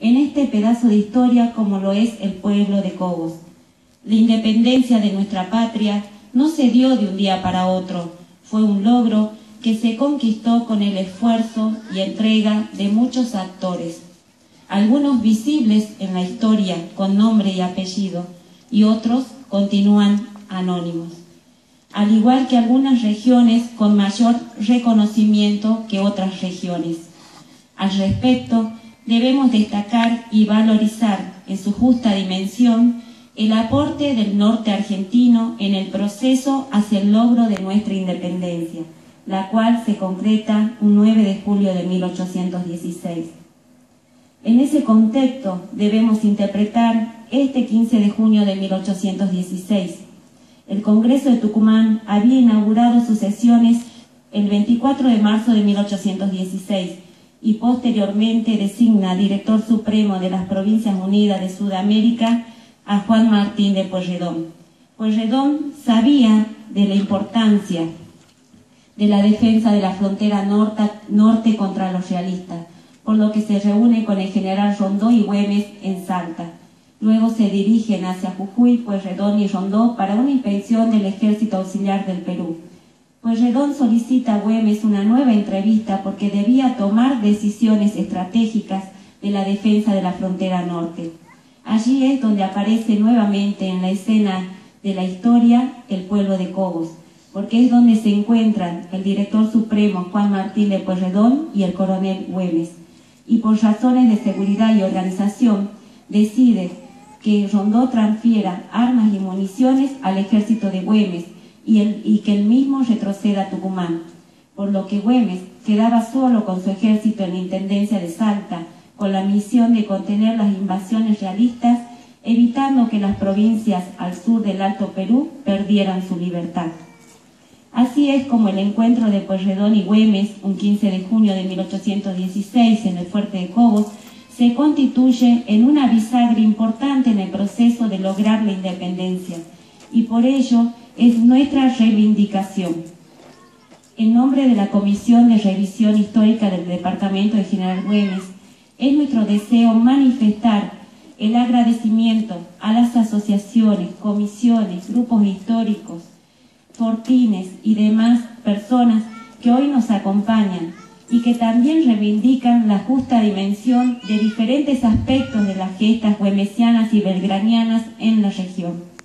en este pedazo de historia como lo es el pueblo de Cobos. La independencia de nuestra patria no se dio de un día para otro, fue un logro que se conquistó con el esfuerzo y entrega de muchos actores, algunos visibles en la historia con nombre y apellido, y otros continúan anónimos, al igual que algunas regiones con mayor reconocimiento que otras regiones. Al respecto, debemos destacar y valorizar en su justa dimensión el aporte del norte argentino en el proceso hacia el logro de nuestra independencia, la cual se concreta un 9 de julio de 1816. En ese contexto debemos interpretar este 15 de junio de 1816. El Congreso de Tucumán había inaugurado sus sesiones el 24 de marzo de 1816 y posteriormente designa director supremo de las Provincias Unidas de Sudamérica a Juan Martín de Pueyrredón. Pueyrredón sabía de la importancia de la defensa de la frontera norte contra los realistas, por lo que se reúne con el general Rondó y Güemes en Salta. Luego se dirigen hacia Jujuy, Pueyrredón y Rondó para una inspección del Ejército Auxiliar del Perú. Pueyrredón solicita a Güemes una nueva entrevista porque debía tomar decisiones estratégicas de la defensa de la frontera norte. Allí es donde aparece nuevamente en la escena de la historia el pueblo de Cobos, porque es donde se encuentran el director supremo Juan Martín de Pueyrredón y el coronel Güemes. Y por razones de seguridad y organización decide que Rondó transfiera armas y municiones al ejército de Güemes y que el mismo retroceda a Tucumán, por lo que Güemes quedaba solo con su ejército en la intendencia de Salta, con la misión de contener las invasiones realistas, evitando que las provincias al sur del Alto Perú perdieran su libertad. Así es como el encuentro de Pueyrredón y Güemes, un 15 de junio de 1816 en el fuerte de Cobos, se constituye en una bisagra importante en el proceso de lograr la independencia, y por ello es nuestra reivindicación. En nombre de la Comisión de Revisión Histórica del Departamento de General Güemes, es nuestro deseo manifestar el agradecimiento a las asociaciones, comisiones, grupos históricos, fortines y demás personas que hoy nos acompañan y que también reivindican la justa dimensión de diferentes aspectos de las gestas güemesianas y belgranianas en la región.